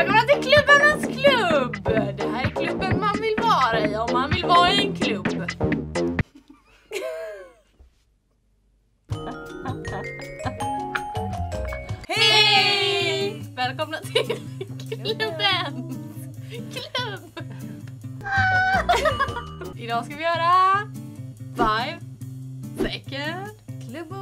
Välkomna till klubbarnas klubb! Det här är klubben man vill vara i om man vill vara i en klubb. Hej! Välkomna till klubben! Klubb! Idag ska vi göra 5 second klubb.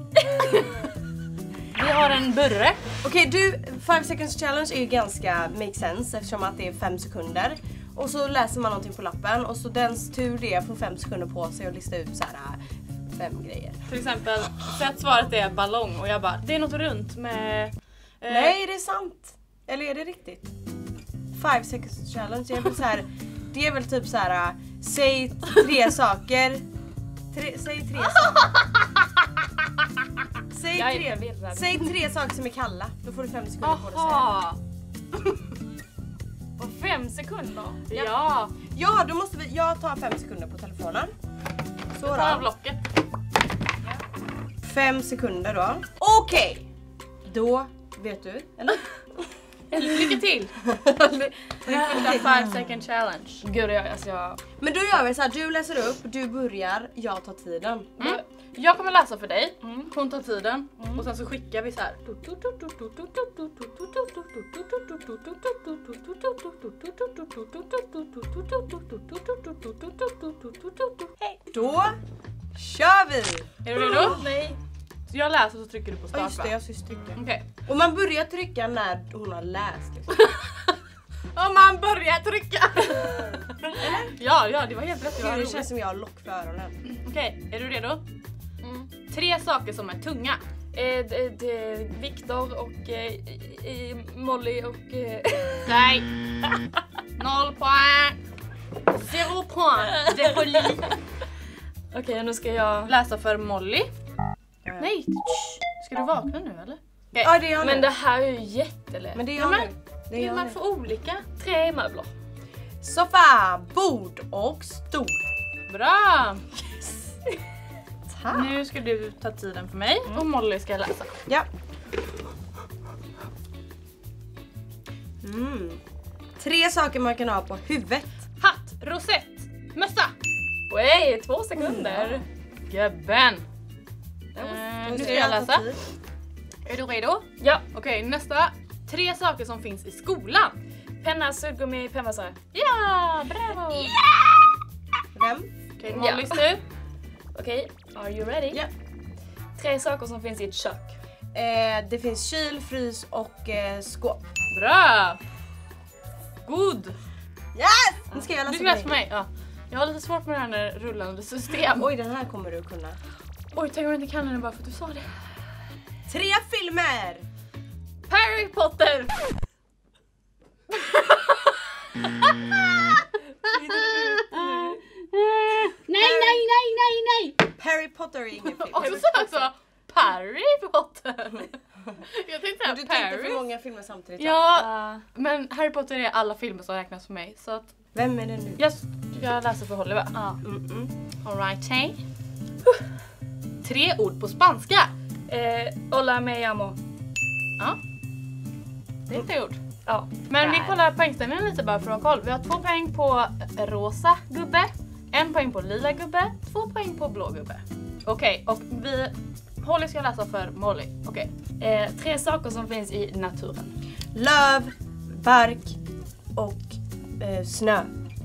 Vi har en burre. Okej, du, 5 seconds challenge är ju ganska make sense eftersom att det är 5 sekunder. Och så läser man någonting på lappen och så dens tur det får 5 sekunder på sig att lista ut så här 5 grejer. Till exempel, så att svaret är ballong och jag bara, det är något runt med... Nej, det är sant. Eller är det riktigt? 5 seconds challenge är väl så här, det är väl typ så här, säg 3 saker. Säg 3 saker. Säg 3 saker som är kalla. Då får du 5 sekunder på dig att säga. Och 5 sekunder? Ja. Ja, då måste vi... Jag tar 5 sekunder på telefonen. Så då. Ta blocket. 5 sekunder då. Okej. Då vet du, eller? Lycka till! Din första 5 second challenge. Gud, jag... Men då gör vi så här, du läser upp, du börjar, jag tar tiden. Jag kommer läsa för dig, hon tar tiden och sen så skickar vi så här. Hej. Då kör vi! Är du redo? Nej. Så jag läser så trycker du på start. Just det, jag syns trycka. Okej. Och man börjar trycka när hon har läst. Liksom. Om man börjar trycka! Ja, det var helt rätt. Det känns som jag har lock för öronen. Okej, är du redo? 3 saker som är tunga. Viktor och Molly och... Nej! 0 poäng! 0 poäng! Defoli! Okej, nu ska jag läsa för Molly. Nej! Ska du vakna nu eller? Okay. Ja, det gör men det här är ju jättelätt. Men det gör nu. Det är man för olika. 3 möbler. Soffa, bord och stol. Bra! Yes. Nu ska du ta tiden för mig och Molly ska läsa. Ja. 3 saker man kan ha på huvudet. Hatt, rosett, mössa. Oj, 2 sekunder. Gubben. Nu ska jag läsa. Är du redo? Ja. Okej, nästa. 3 saker som finns i skolan. Penna, suddgummi, pennvassare. Ja, bravo. Vem? Okej, Mollys nu. Okej, are you ready? Ja. 3 saker som finns i ett kök. Det finns kyl, frys och skåp. Bra! Good! Yes! Nu ska jag läsa du ska läsa för mig. Ja. Jag har lite svårt med det här med rullande system. Oj, den här kommer du kunna. Oj, tänk om jag inte kan den bara för att du sa det. 3 filmer! Harry Potter! Nej! Harry Potter är ingen film. Och så också Harry Potter. Jag tänkte säga du Perry. tänkte för många filmer samtidigt. Ja, men Harry Potter är alla filmer som räknas för mig. Så att vem är det nu? Jag läser för Holly, va? Ja. All right, hey. 3 ord på spanska. Hola me llamo. Ja. Det är 3 ord. Ja. Men vi kollar poängställningen lite bara för att ha koll. Vi har 2 poäng på rosa gubbe, 1 poäng på lila gubbe, 2 poäng på blå gubbe. Okej, och Holly ska läsa för Molly. Okej. 3 saker som finns i naturen. Löv, bark och snö.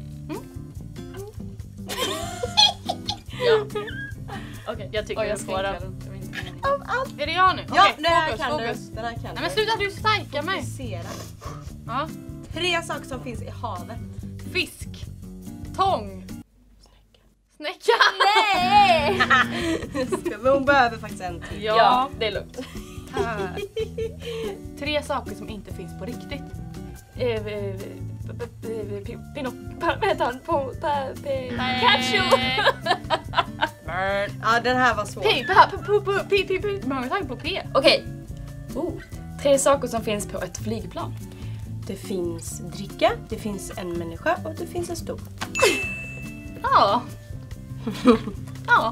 Ja. Okej, jag tycker jag får den. Är det jag nu? Ja, okay, den här fokus, kan fokus. du. Den här kan Nej men sluta, du stärkar mig. Ja. 3 saker som finns i havet. Fisk. Tång. Snäcka. Nej! Men hon behöver faktiskt en till. Ja, det är lugnt. 3 saker som inte finns på riktigt. Ja, den här var svår. Många tankar på P. Okej. 3 saker som finns på ett flygplan. Det finns dricka, det finns en människa och det finns en stol. Ja. Ja.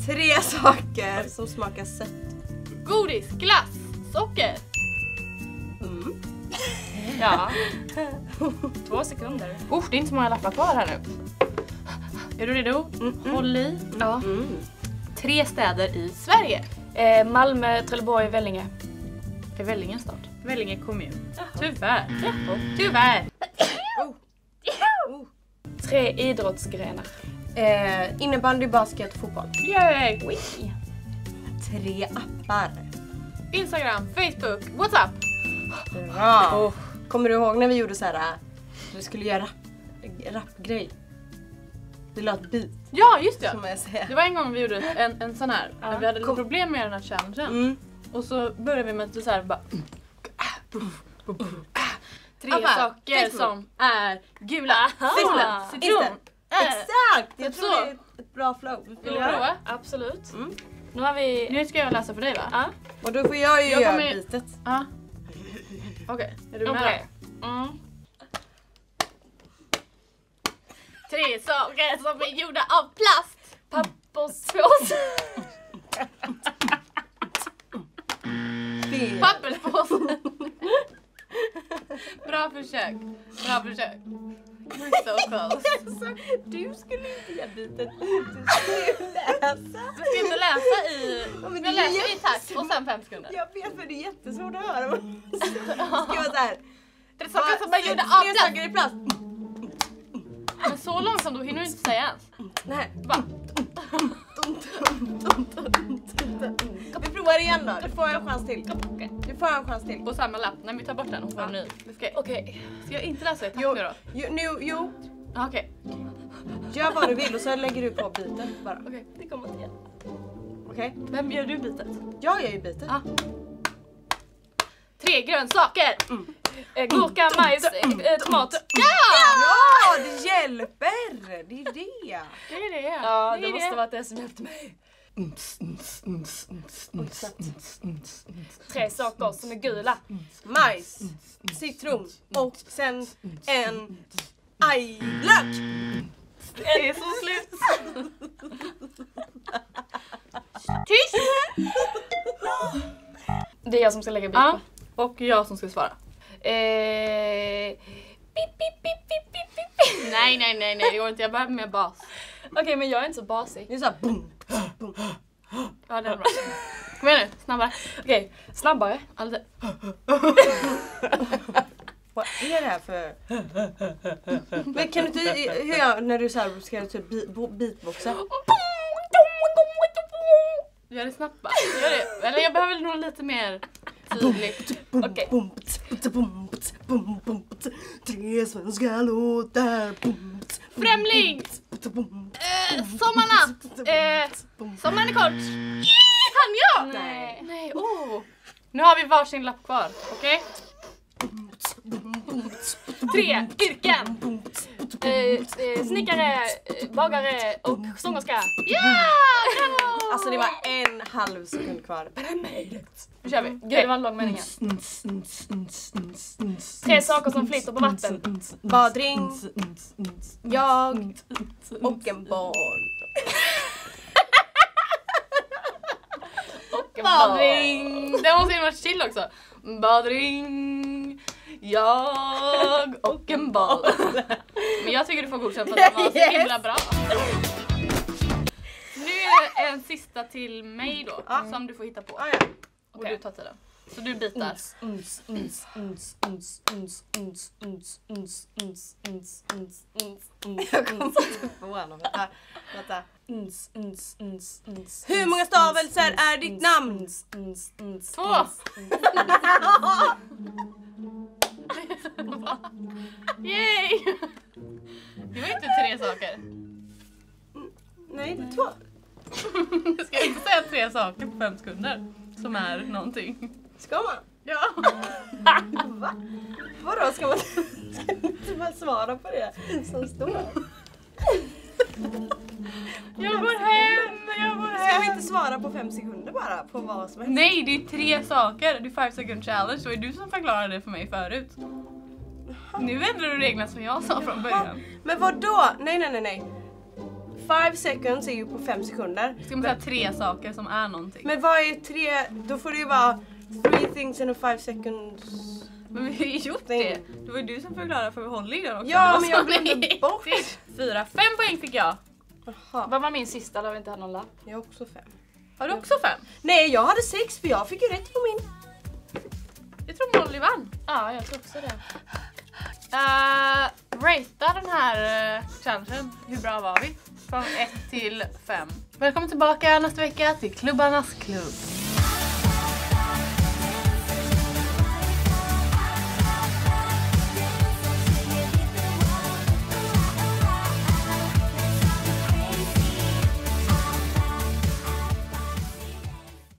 3 saker som smakar sött. Godis, glass, socker. Ja. 2 sekunder. Det är inte så många lappar kvar här nu. Är du redo? Håll i. Ja. 3 städer i Sverige. Malmö, Trelleborg, Vellinge. Det är Vellinge en stad. Vellinge kommun. Tyvärr. Tyvärr. 3 idrottsgrenar. Innebandy, basket, fotboll. Yay! 3 appar. Instagram, Facebook, WhatsApp. Bra. Kommer du ihåg när vi gjorde så här? Vi skulle göra rapgrej. Vi la ett beat. Ja, just det. Som jag säger. Det var en gång vi gjorde en sån här. Vi hade lite problem med den här challengen. Och så började vi med så här bara 3 saker som är gula. Citron. Exakt! Jag tror det är ett bra flow. Vill du prova? Absolut. Nu ska jag läsa för dig, va? Ja. Och då får jag ju göra bitet. Ja. Okej, är du med? 3 saker som är gjorda av plast. Papperspåse. Papperspåse. Bra försök. So close. Du skulle inte göra bitet. Du skulle läsa. Du ska inte läsa i... Jag läser i takt och sen 5 sekunder. Jag vet, för det är jättesvårt att höra. Ska vara så här. 3 saker som är gjorda av 3 saker i plast. Men så långsamt då hinner du inte säga ens. Nej. Bara. Vi provar igen då. Du får en chans till. Du får en chans till. På samma lapp. När vi tar bort den och får en ny. Okej. Ska jag inte läsa i takt nu då? Jo. Okej. Gör vad du vill och så lägger du på bitet bara. Okej, det kommer inte igen. Okej. Vem gör du bitet? Jag gör ju bitet. 3 grönsaker. Gurka, majs, tomat. Ja, det hjälper. Det är det. Det är det. Ja, det måste vara det som hjälpte mig. 3 saker som är gula. Majs, citron och sen en ajlök. Det är så slut. Tyst! Det är jag som ska lägga bit på. Och jag som ska svara. Nej, det går inte. Jag behöver mer bas. Okej, men jag är inte så basig. Det är såhär boom. Ja, det är bra. Kom igen nu, snabbare. Okej, snabbare. Alltid. Vad är det här för... Men kan du inte... Hur gör när du så här ska typ beatboxa? Gör det snabbt bara. Gör det. Eller jag behöver nog lite mer tydligt. Okej. 3 svenska låtar. Främling! Sommarnatt! Sommaren är kort! Han jag! Nej, Nu har vi varsin lapp kvar, okej? 3 yrken! Snickare, bagare och sångerska. Ja! Alltså det var 1/2 sekund kvar. Nu kör vi. Gud, det var en lång mening här. 3 saker som flyter på vatten. Badring, jag och en barn. Badring! Det måste ju vara chill också. Badring, jag och en boll. Men jag tycker du får godkänt för att det var så himla bra. Nu är det en sista till mig då, som du får hitta på. Och du tar tiden. Så du bitar. Jag kommer inte på honom. Vänta. Hur många stavelser är ditt namn? 2. Yay! Det var inte 3 saker. Nej, det är 2. Ska jag inte säga 3 saker på 5 sekunder? Som är någonting. Ska man? Ja. Va? Vadå, ska man inte bara svara på det som står? Jag går hem. Ska vi inte svara på 5 sekunder bara på vad som helst? Nej, det är 3 saker. Det är 5 second challenge. Så är du som förklarade det för mig förut. Nu ändrar du reglerna som jag sa från början. Men vad då? Nej. 5 seconds är ju på 5 sekunder. Ska man säga 3 saker som är någonting? Men vad är 3? Då får det ju vara 3 things in a 5 seconds. Men vi har ju gjort det. Det var ju du som förklarade för hållningen också. Ja, Det men var jag så glömde viktigt. bort. 4, 5 poäng fick jag. Jaha, Vad var min sista där vi inte hade någon lapp? jag har också 5. Har du också 5? Nej, jag hade 6 för jag fick ju rätt på min. Jag tror Molly vann. Ja, jag tror också det. Rata den här challengen. Hur bra var vi? Från 1 till 5. Välkommen tillbaka nästa vecka till Klubbarnas klubb.